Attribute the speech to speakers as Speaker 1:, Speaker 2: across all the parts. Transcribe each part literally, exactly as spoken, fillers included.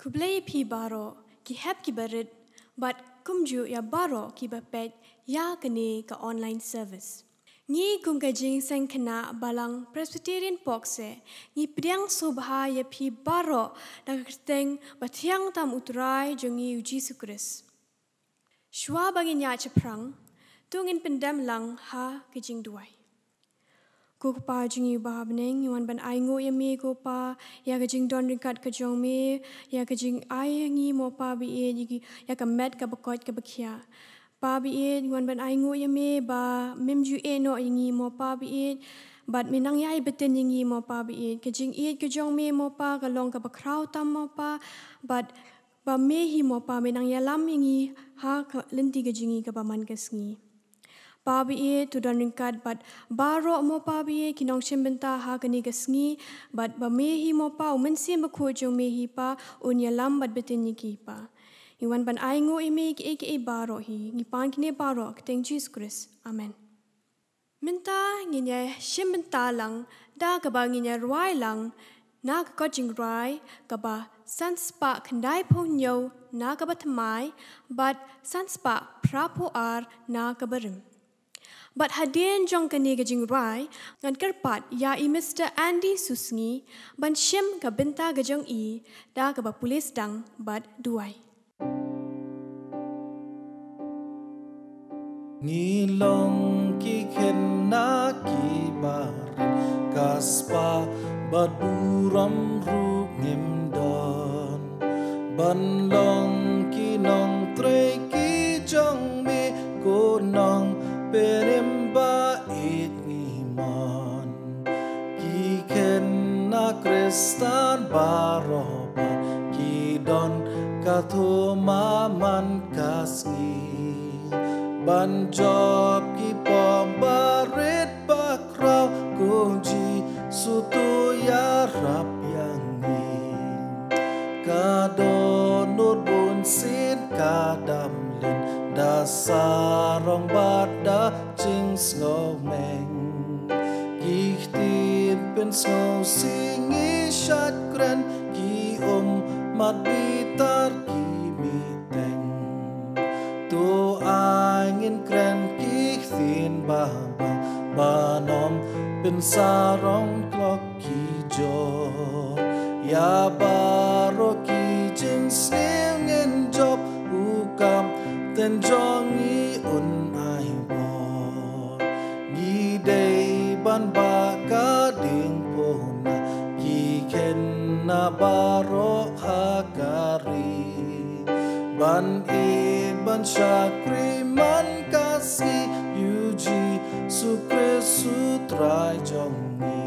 Speaker 1: Kublai pi baro ki hep ki barit but kumju ya baro ki bapet ya kene ka online service. Ngi kum ka jing seng kena balang Presbyterian Pokse ngi priang sobha ya pi baro da kerteng batiang tam utrai jongi Jesu Kris. Shwa bagi nya ceprang tungin pendam lang ha ke jing duai. Ko pa jingi ba beneng yuan ban ai ngo ya me ko pa ya ka jing don ringkat ka jong me ya ka jing ai ngi mo pa bi e ji ya ka met ka bakot ka bakhia pa bi e yuan ban ai ngo ya me ba mem ju e no ngi mo pa bi e bat minang ya i beten ngi mo pa bi e ka jing e ka jong me mo pa ka long ka bakrau tam mo pa bat ba me hi mo pa minang ya lam ngi ha ka lenti ka jingi ka ba man ka sngi Pabi e tu dan ringkat bat baro mo pabi e kinong simbenta ha kani gasngi bat ba mehi mo pa umen sim bakho jo mehi pa unya lam bat betin ki pa iwan ban ai ngo ime ki e ki e baro hi ngi pan kine baro teng Jesus Christ amen minta nginya simbenta lang da ka ba nginya ruai lang na ka jing rai ka ba sanspa khandai phonyo na ka ba thamai bat sanspa prapo ar na ka barim But hadien jong kani ka jing rai ngan kerpat ya i Mister Andy Susngi ban shim ka benta ka jong i da ka ba pulis dang bat duai.
Speaker 2: Ngilong ki khen na ki barin kaspa baduram ru ngim don ban long ki nong tre ki jong me ko nong perim ba it ngiman ki ken na kristan baroba ki don kathoma man kasngi ban job ki pom barit bakrau kunji sutu ya rap yang ni kadonur bun sin kadam lin dasarong bada jing snow meng gihtin pen snow singi shat kren ki um mat bitar ki miteng tu angin kren gihtin baba banom pen sarong klok ki jo ya baro ki jing sningen job ukam Ten jongi un ai bo Gi day ban ba ka ding pona Gi ken na baro hakari Ban id ban shakri man kasi Yuji sukre sutrai jongi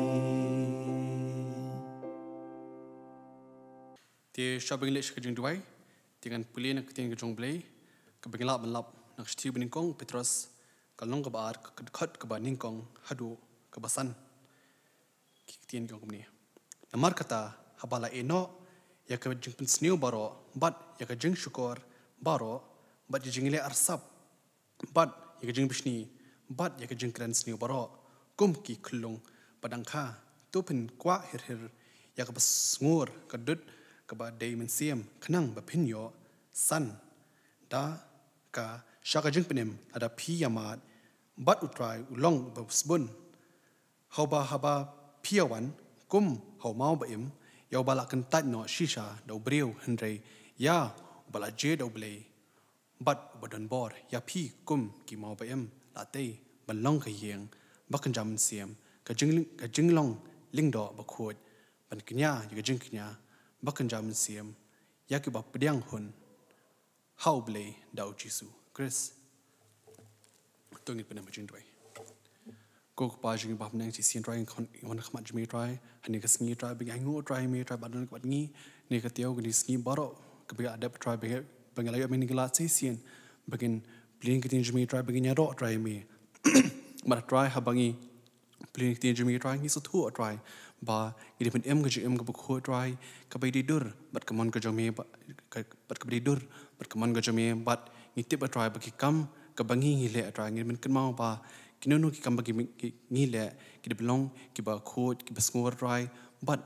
Speaker 3: Ti shopping list ka jing duai Tigan puli na kating ka jong blay Kabingla banlap nak stiu beningkong Petros kalong kabar kadkhat kabar ningkong hadu kabasan kiktian kong kumni namar kata habala eno ya ka jing pensniu baro bat ya ka jing syukur baro bat ya jing le arsap bat ya ka jing bishni bat ya ka jing kran sniu baro kum ki khulung padangkha tupin kwa hir hir ya ka bas ngur kadut kaba day mensiam khnang ba phinyo san da ka shaka jing penem ada pi yamat bat utrai ulong babsbun hauba haba piawan kum hau mau ba im yau bala kan tat no shisha do breu hendrei ya bala je do blei bat badan bor ya pi kum ki mau ba im la tei ban long ka yeng bakan jam siam ka jing ka jinglong lingdo ba khot ban knya ya jing knya bakan jam siam ya ki ba pdiang hun how blay dau Jesu Chris tungit penam jing doi ko pa jing ba nang chi sin try kon wan khmat jmi try hani ka sngi try bing angu try me try badon ka ngi ni ka tiau ni sngi baro ka bi adapt try be bangalai amin ngla chi sin bagin pling ki tin jmi try bagin ya ro try me mar try ha bangi pling tin jmi try ngi so thu try ba ngi pen em ga ji em ga bu kho try ka bai di dur bat ka mon ka jome bat ka bai dur bat ka mon ga jome bat ngi tip a try ba ki kam ka bangi ngi le try ngi men kan mau ba kinunu ki kam ba ki ngi le ki de belong ki ba kho ki ba skor try bat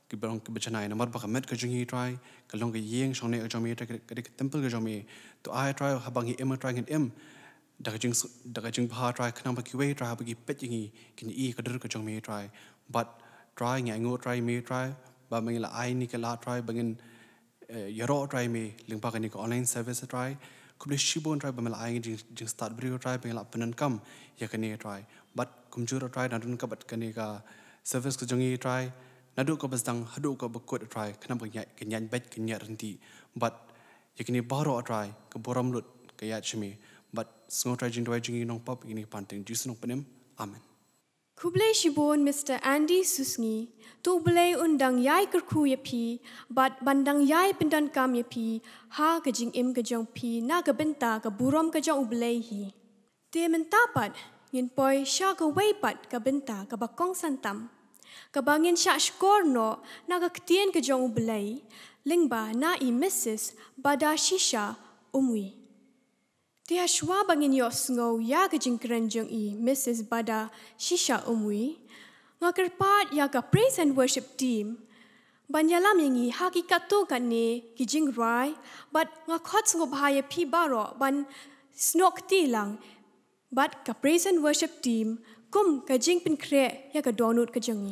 Speaker 3: Kibang kibachanai namar baka met kajungi try kalong ke yeng shongne ajomi try ke temple ke jomi to ai try habangi em try ngin em dakajing dakajing bha try khnang baki we try baki pet yingi kin i kadur ke jomi try but try ngai ngo try me try ba mangila ai ni ke la try bangin yaro try me lingpa ka ni ko online service try kubli shibon try bamela ai jing jing start brio try bangila penan kam ya kani try but kumjura try dan ka bat kani ka service ke jongi try nadu ko basdang hadu ko bakut try kenam kenya kenyan bet kenya renti but yakini baro try ke boram lut ke ya chimi but sngo try jing doi jing nong pop ini panting jisu nong penem amen.
Speaker 1: Kublai shibon Mister Andy Susngi tu belai undang yai kerku yapi but bandang yai pendan kam yapi ha ke jing im ke jong pi na ke benta ke buram ke jong ubelai hi te mentapat ngin poi sha ke weipat ke benta ke bakong santam kabangin syak skor no na ka ketien ke jong ubelai lingba na i Missus Bada Shisha umwi. Tia shwa bangin yos ngau ya ke jing keranjung i Missus Bada Shisha umwi nga kerpat ya ka praise and worship team banyalam yangi hakikat tu kan ne ki jing rai but nga khot ngo bahaya pi baro ban snok ti lang but ka praise and worship team kum ka jing pin kre ya ka donut ka jangi.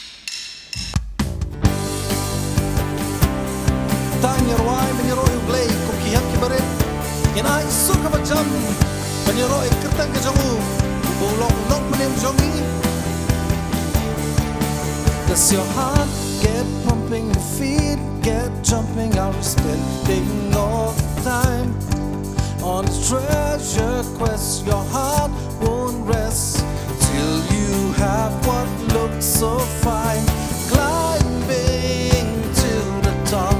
Speaker 2: Tanya ruai menyeroi blay kuki hak kibaret ina isu ka bajam menyeroi kertang ke jongu bolong long menem jongi. Does your heart get pumping, your feet get jumping, are we spending all the time on a treasure quest? Your heart won't rest till you have what looks so fine, climbing to the top.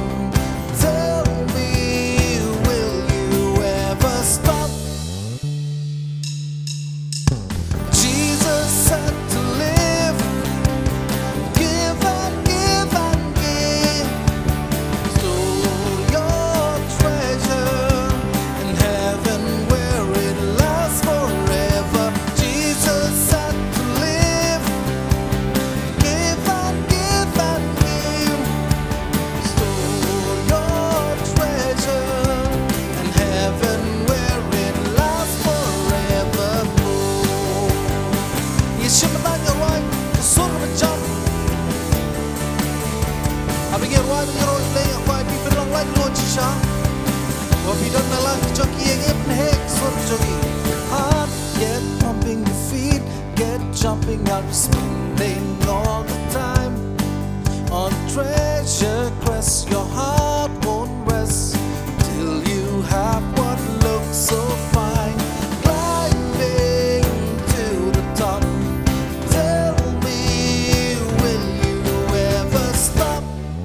Speaker 2: Jumping out, spending all the time on treasure quest. Your heart won't rest till you have what looks so fine, climbing to the top. Tell me, will you ever stop?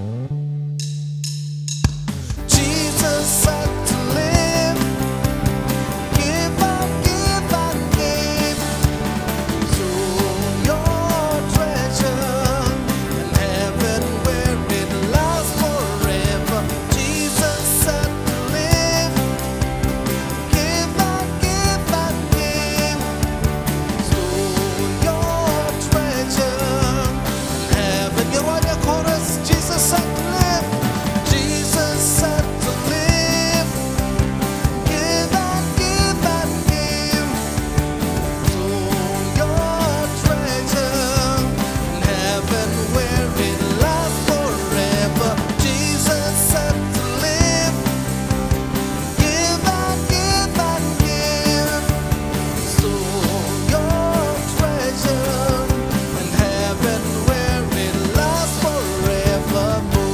Speaker 2: Jesus said to live, give up, give and give. So your treasure in heaven where it lasts forever. Jesus said to live, give and give and give. So your treasure in heaven. You're on your chorus. Jesus said to live. Jesus said to live, give and give and give. So your treasure in heaven where it lasts forever. Jesus said to live, give and give and give. So your treasure in heaven where it lasts forevermore.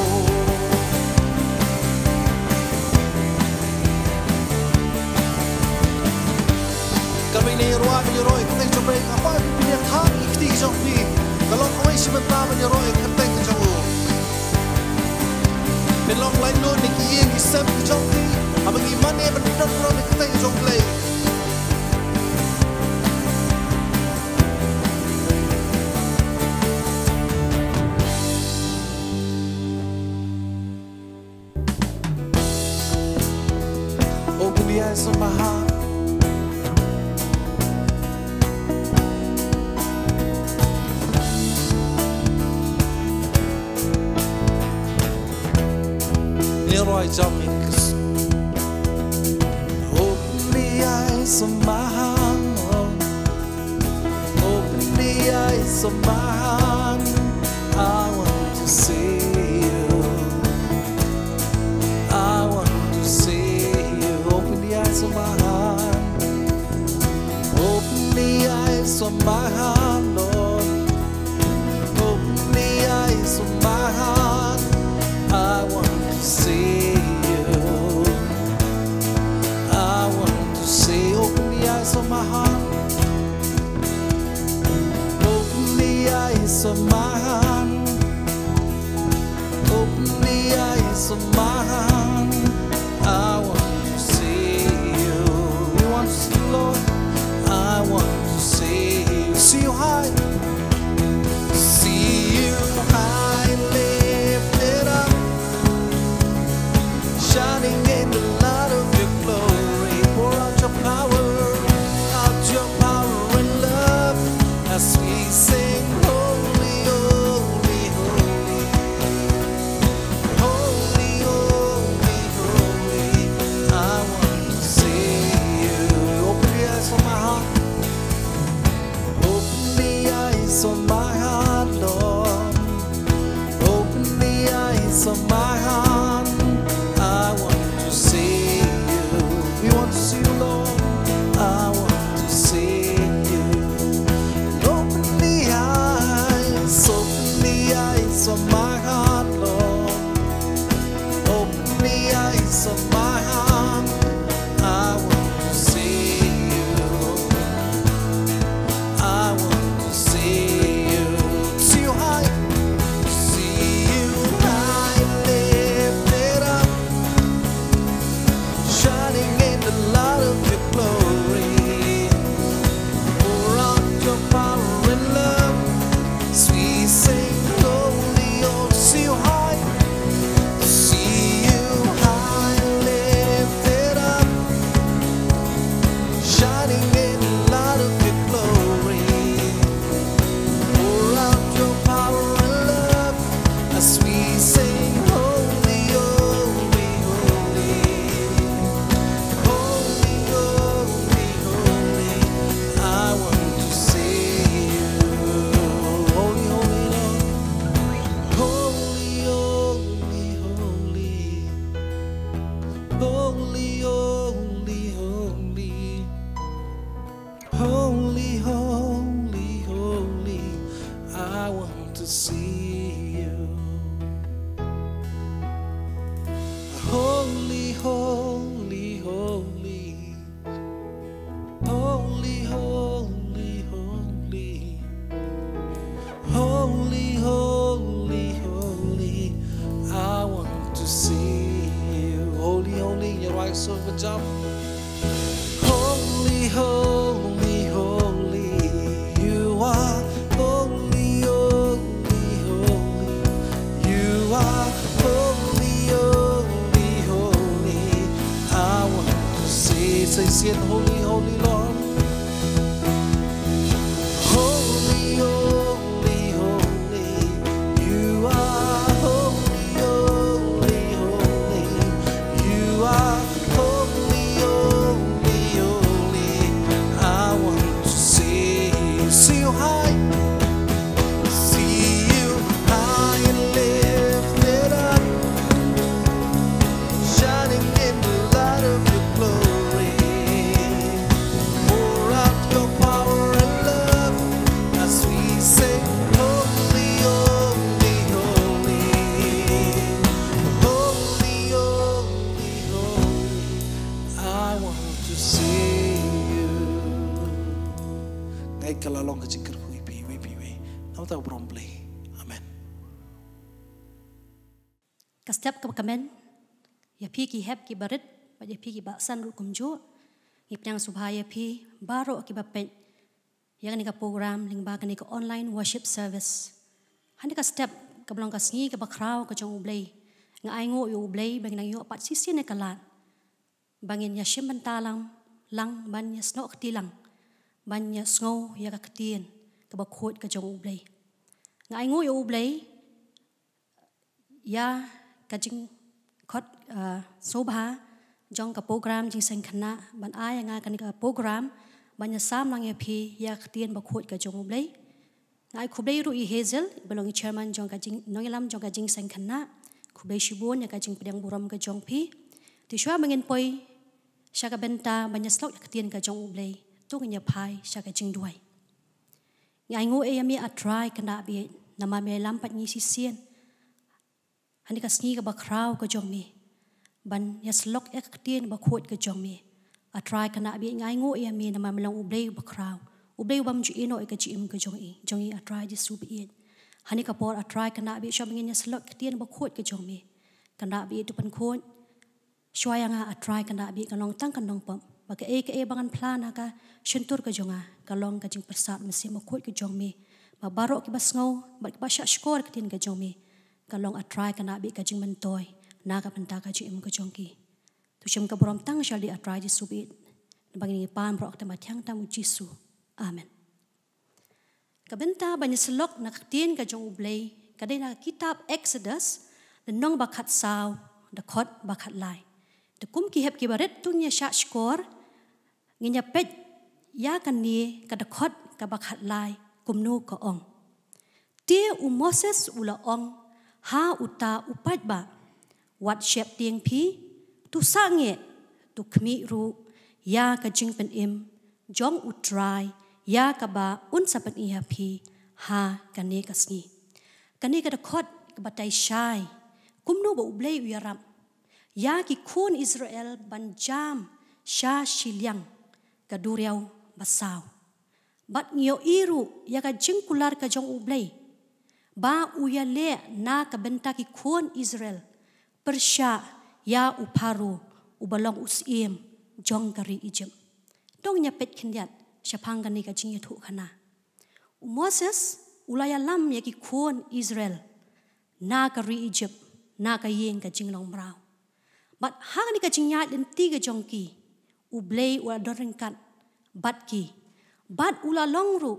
Speaker 2: Kami ni ruang menyeroi keteng cobreng apa punya thang ikti jong pi kalau kau isi mentah menyeroi keteng jong u belong lain lo ni kiye ni sem jong pi abang iman ni benar lo ni keteng jong play. Open the eyes of my heart. roi jamik. Open the eyes of my heart, open the eyes of my heart. I want to see you, I want to see you. Open the eyes of my heart, open the eyes of my heart, Lord. Open the eyes of my heart, I want to see you, I want to see. Open the eyes of my heart, open the eyes of my heart, open the eyes of my heart. I want to see you. We want to see you, Lord. I want to see you. See you high, see you high, lifted up, shining in the light of your glory. Pour out your power, out your power and love, as we sing holy, holy, holy, holy, holy, holy. I want to see you. Open the eyes of my heart, open the eyes of my heart, Lord. Open the eyes of my heart, I want to see you. We want to see you, Lord. I want to see you. Open the eyes, open the eyes of my heart, Lord. Open the eyes of my heart, I want to see you, I want to see you. See you high, see you high, lifted up, shining in the light of your glory. Pour out your power and love, as we sing holy, oh. See you high, see you high, lifted up, shining in the light of your glory. Pour out your power and love, as we sing holy, holy, holy, holy, holy, holy. I want to see you. Holy, holy, Lord. Holy, holy, holy, holy, holy, holy, holy, holy, holy. I want to see you. Holy, holy, holy, holy, holy, holy, holy, holy, holy. I want to see you. Holy, holy, your eyes over jump. Holy, holy, holy, you are holy, holy, holy, you are holy, holy, holy. I want to see. Say, see it, holy, holy Lord. Holy, holy, holy, you are holy, holy, holy, you are holy, holy, holy. I want to see you. See you high, see you high and lifted up, shining in the light of your glory. Pour out your power and love, as we sing holy, holy, holy, holy, holy, holy. I want to see you. Ngay kalalong kajingkar hui pi hui pi hui. Nau tahu bromplay. Amen.
Speaker 4: Ka step ka kamen ya pi ki hep ki barit ba ya pi ki ba san ru kum ju ipnyang subhaya pi baro ki ba pen yang ni ka program ling ba ka ni ka online worship service hani ka step ka blong ka sngi ka ba kraw ka jong ublay nga ai ngo yu ublay bang nang yu pat sisi ne kalat bangin ya shim bantalang lang ban ya sno ktilang ban ya sngo ya ka ktien ka ba khot ka jong ublay nga ai ngo yu ublay ya kajing khot soba jong ka program jing sen khana ban ai nga kan ka program ban ya sam lang ya phi ya ktien ba khot ka jong blai ngai khublei ru i hazel belong chairman jong ka jing nongilam jong ka jing sen khana khublei shibon ya ka jing pedang buram ka jong phi ti shwa mangin poi sha ka benta ban ya slok ya ktien ka jong blai tu nya phai sha ka jing duai ngai ngo e mi a try kana bi nama me lam pat ni si sien hani ka sngi ka ba kraw ka jong mi ban ya slok ya ktien ba khot ka jong mi a try kana bi ngai ngo e mi nama me lang ublei ba kraw ublei bam ju ino e ka ji im ka jong i jong i a try ji su bi hani ka por a try kana bi shom ngin ya slok ktien ba khot ka jong mi kana bi tu pan khot shwaya nga a try kana bi ka long tang kan long pam ba ka e ka e bangan plan ka shentur ka jonga ka long ka jing persat mesi ma khot ka jong mi ba barok ki bas ngau ba ba sha skor ka tin ka jong mi ka long a try kana bi ka jing man toy na ka penta ka ji im ka jong ki tu shim ka borom tang shal di a try ji su bi bangin ni pan brok ta ma thyang ta mu jisu amen ka benta ban slok na tin ka jong ublei ka dei na kitab exodus the nong ba khat saw the khot ba khat lai the kum ki hep ki baret tu nya sha skor nginya pet ya kan ni ka the khot ka ba khat lai kum nu ko ong tie u moses ula ong ha uta upat ba wat shep tieng phi tu sange tu khmi ru ya ka jing pen im jong utrai ya ka ba un sapan i ha phi ha ka ne ka sni ka ne ka da khot ka ba tai shai kum no ba ublei u yaram ya ki khun israel ban jam sha shilyang ka duriau basaw bat ngio iru ya ka jing kular ka jong ublei ba u ya le na ka benta ki khun israel persya ya uparu ubalong usim jong kari Egypt dong nya pet khindiat shapang kan ni ka jing thu khana u Moses ulaya lam ya ki khon Israel na kari Egypt na ka yeng ka jing long brau but hang ni ka jing ya den ti ka jong ki u blei u doring kan bat ki bat ula long ru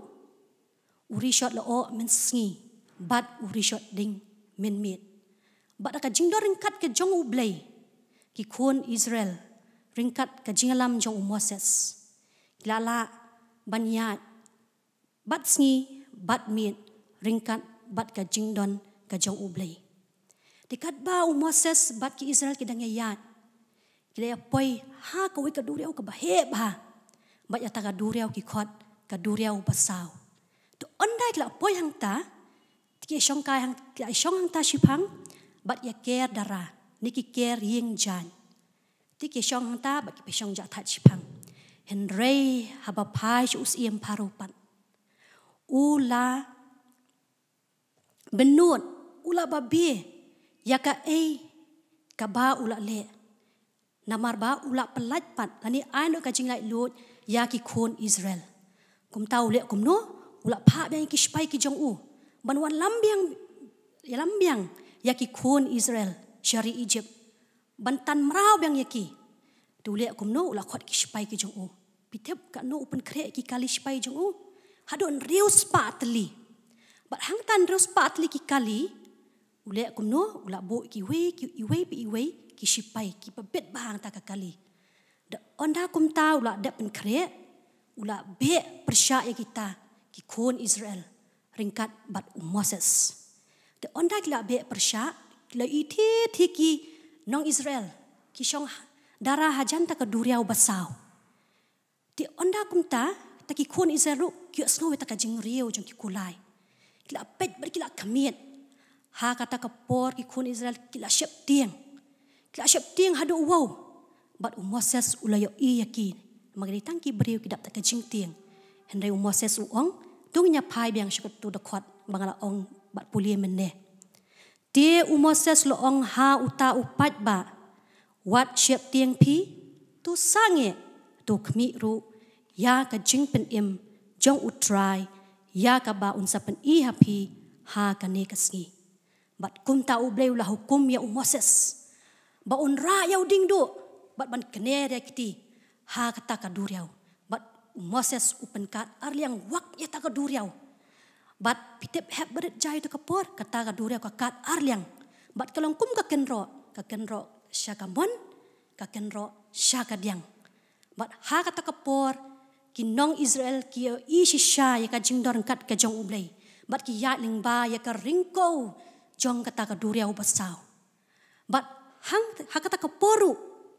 Speaker 4: uri shot lo o men sngi bat uri shot ding men mit bat ka jing doring kat ka jong u blei ki khon Israel ringkat ka jingalam jong Moses lala banyat bat sngi bat mit ringkat bat ka jingdon ka jong ublei dikat ba u Moses bat ki Israel ki dang yat kile poi ha ka wi ka duriau ka bahe ba bat ya ta ka duriau ki khot ka duriau basaw to ondai la poi hang ta ki shong kai hang ki shong hang ta shipang bat ya ker dara niki ker ying jan ti ki shong hang ta bat ki shong ja that shipang Henry haba pai us iem parupan ula benut ula babi yaka e kaba ula le namar ba ula pelat pat ani anu ka jinglai lut ya ki khon Israel kum tau le kum no ula pha bang ki spai ki jong u banwan lambiang ya lambiang ya ki khon Israel shari Egypt bantan mrau bang yaki tu le kum no ula khot ki spai ki jong u pitep ka no open kre ki kali spai jong u hadon rius patli bat hang tan rius patli ki kali ule kum no ula bo ki we ki iwe bi iwe ki spai ki pabet bang ta ka kali da onda kum ta ula de pen kre ula be persya ya kita ki khon Israel ringkat bat Moses da onda ki la be persya la iti thiki nong Israel ki shong darah hajan ta ka duriau basaw ti onda kumta ta ki khon Israel ki snow ta ka jing riu jong ki kulai kila pet ber kila kamiet ha kata ka por ki khon Israel kila shep tieng kila shep tieng hadu wow bat u Moses ulayo i yakin magri tang ki briu ki dap ta ka jing tieng henry u Moses u ong tung nya phai biang shukut tu da khot bangala ong bat pulie menne ti u Moses lo ong ha uta upat ba wat shep tieng pi tu sange tu khmi ru ya ka jing pen im jong utrai ya ka ba unsa pen i hapi ha ka ne ka sngi bat kum ta u bleu la hukum ya u Moses ba un ra ya ding do bat ban kene re kiti ha ka ta ka duriau bat u Moses upen kat arliang wak ya ta ka duriau bat pitep heb berit jai tu ka por ka ta ka duriau ka kat arliang bat kalong kum ka kenro ka kenro syakamon kakenro syakadiang. Bat ha kata kapor kinong Israel ki isisha ya ka jingdor kat ka jong ublay. Bat ki ya lingba ya ka ringko jong kata ka duriau basaw. Bat hang ha kata kaporu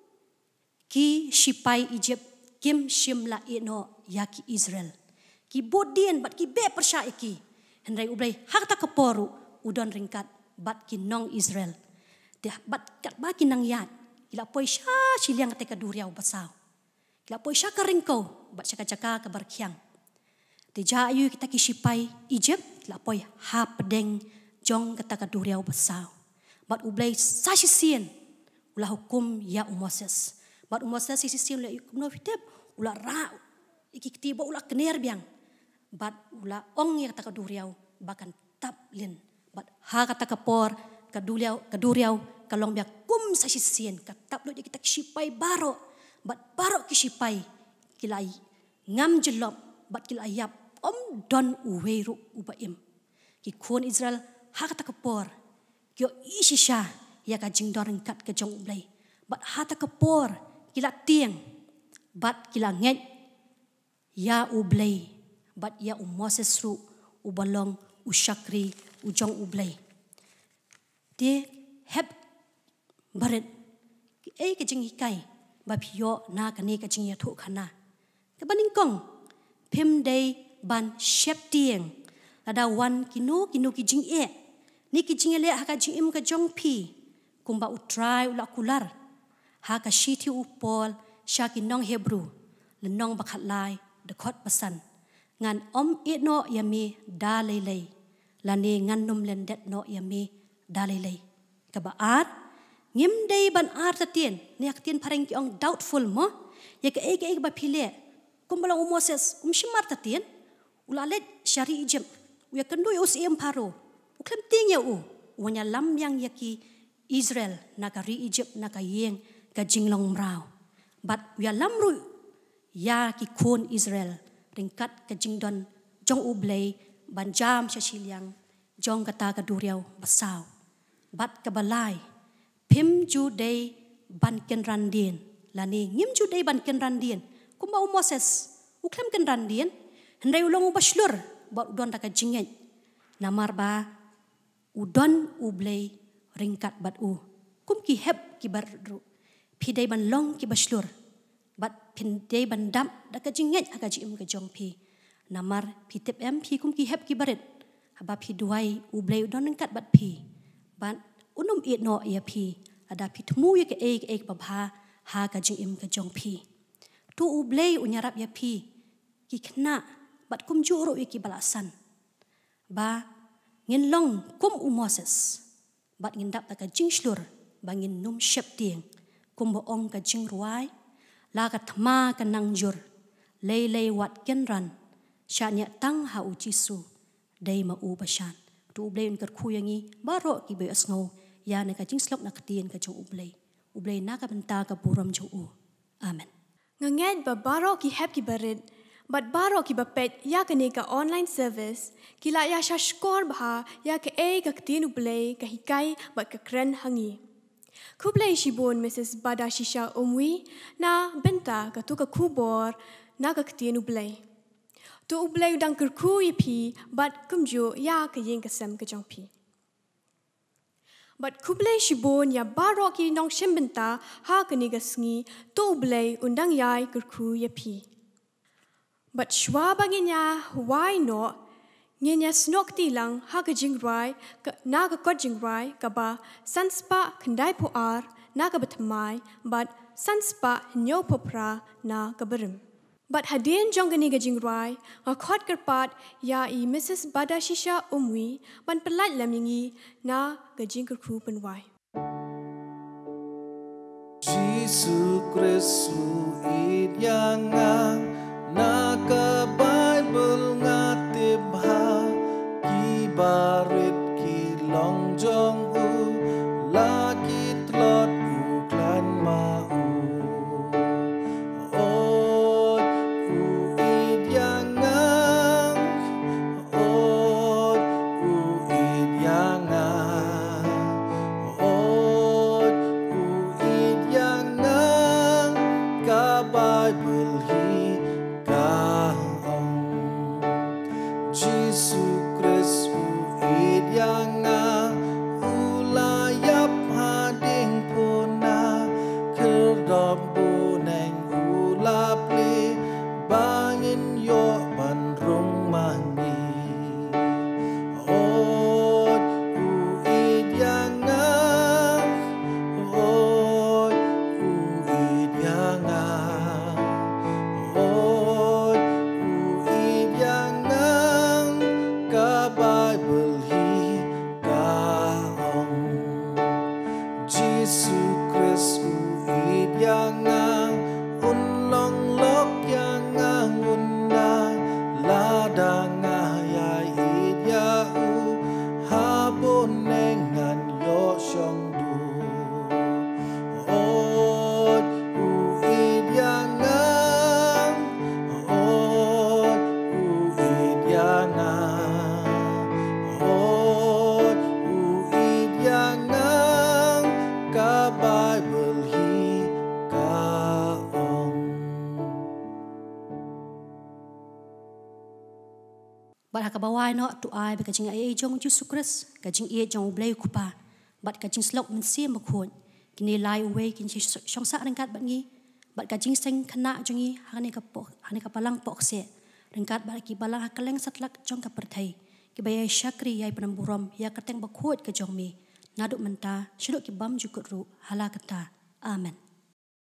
Speaker 4: ki shipai Egypt kim shimla ino ya ki Israel. Ki bodien bat ki be persya iki. Hendrai ublay ha kata kaporu udon ringkat bat kinong Israel. Dia bat kat ba kinang yat. Ila poi sya siliang kata ka duriau basaw. Ila poi sya ka ringko bat sya ka kabarkiang. Deja ayu kita kisipai Egypt, lapoi ha pedeng jong kata kaduriau basaw. Bat ublay sasisien ulah hukum ya Moses. Bat Moses sisien ulah hukum no fitep ulah ra iki ketiba ulah kener biang. Bat ulah ong ya kata kaduriau bahkan taplin. Bat ha kata kapor kaduriau kaduriau kalong biak kum sasisien katap lo kita kisipai baro. Bat baro kisipai kilai ngam jelop bat kilayap om don uweru ubaim. Ki kuon Israel hakata kapor. Kyo isisha ya ka jingdoreng kat ke jong ublay. Bat hata kapor kila tieng. Bat kila nget ya ublay. Bat ya u Moses ru ubalong usyakri ujong ublay. Di heb baret eh ke jing hikai bapio na kani ke jing ya thu khana. Kebaning kong pim day ban shep tieng lada wan kinu kinu ki jing e ni ki jing le ha ka jing im ka jong pi kumba utrai ula kular ha ka shiti upol shaki nong Hebrew le nong bakhat lai de khot pasan ngan om e no yami da le le la ne ngan num len det no yami da le le ka ba ar ngim dei ban ar ta tien ne ak tien pareng ki ong doubtful mo ya ka e ka e ba phile kumbalang u Moses um shimar ta tien ulalet syari Egypt uya kendu us em paro uklem ting ya u wanya lam yang yaki Israel nakari Egypt nakayeng ka jinglong mrao bat uya lam ru ya ki kon Israel ringkat ka jingdon jong ublay banjam syasiliang jong kata ka duriau basaw bat ka balai pim ju day ban ken randien lani ngim ju day ban ken randien kumba u Moses uklem ken randien hendai ulong ubaslur ba udon taka jinget namar ba udon ublay ringkat bat u kum ki heb ki baru pidai ban long ki baslur bat pindai ban dam daka jinget aga jim ke jong pi namar pitep em pi kum ki heb ki baret haba pi duai ublay udon ringkat bat pi ban unum it no ya pi ada pi temu ya ke ek ek babha ha ka jim ke jong pi tu ublay unyarap ya pi ki kena bat kum juro iki balasan ba ngin long kum u Moses bat ngin dap taka jing slur ba ngin num shep tieng kum bo ong ka jing ruai la ka thma ka nang jur lei lei wat ken ran syanya tang ha u jisu dei ma u basan tu ublay un ker khuyangi baro ki be asngo ya ne ka jing slok na katien ka jong ublay ublay na ka benta ka buram jong u amen
Speaker 1: nganget ba baro ki heb ki barit But baro ki bapet ya kene ka online service kila ya shashkor bha ya ke e ka tin ublay ka hikai ba ka kren hangi. Kublay shibon Missus Badashisha umwi na benta ka tu ka kubor na ka tin ublay. Tu ublay udang kerku ipi but kumjo ya ka yeng kasem ka jong pi. But kublay shibon ya baro ki nong shembenta ha kene ka sngi tu ublay undang yai kerku ipi. But shwa banginya why no ngenya snok tilang ha ka jingrai ka na ka ko jingrai ka ba sanspa khandai po ar na ka batmai but sanspa nyo popra na ka berim but hadin jongani ka jingrai ka khot karpat ya i Missus Badashisha umwi ban pelat lamingi na ka jingkar khu penwai
Speaker 2: Jesus Christu idyangang naka Bible nga tibha kibarit kilong jong u laki tlot u klan mau od u idyangang od u idyangang od u
Speaker 4: Bat haka bawai no tu ai be kajing ai jong Yesus Kristus kajing ie jong blai kupa. Bat kajing slok mensi makun. Kini lai uwe kin shong sa ringkat bat ngi. Bat kajing seng kena jongi hani kapok hani kapalang pok se. Ringkat bat ki balang hakaleng satlak jong kapertai. Ki bayai syakri yai penamburam ya kateng bakut ke jong mi. Naduk menta syuduk ki bam jukut ru hala kata. Amen.